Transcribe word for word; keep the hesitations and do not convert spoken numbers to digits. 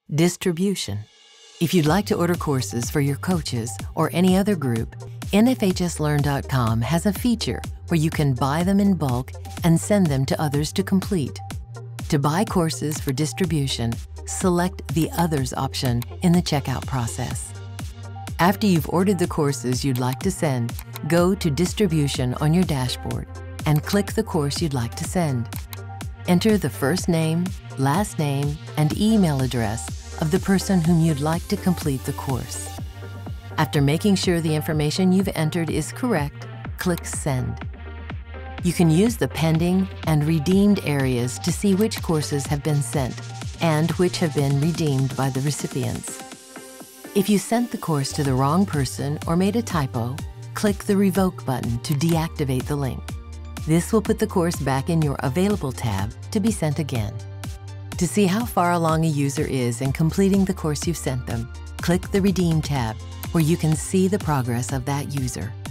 Distribution. If you'd like to order courses for your coaches or any other group, N F H S learn dot com has a feature where you can buy them in bulk and send them to others to complete. To buy courses for distribution, select the Others option in the checkout process. After you've ordered the courses you'd like to send, go to Distribution on your dashboard and click the course you'd like to send. Enter the first name, last name, and email address of the person whom you'd like to complete the course. After making sure the information you've entered is correct, click Send. You can use the pending and redeemed areas to see which courses have been sent and which have been redeemed by the recipients. If you sent the course to the wrong person or made a typo, click the Revoke button to deactivate the link. This will put the course back in your Available tab to be sent again. To see how far along a user is in completing the course you've sent them, click the Redeem tab, where you can see the progress of that user.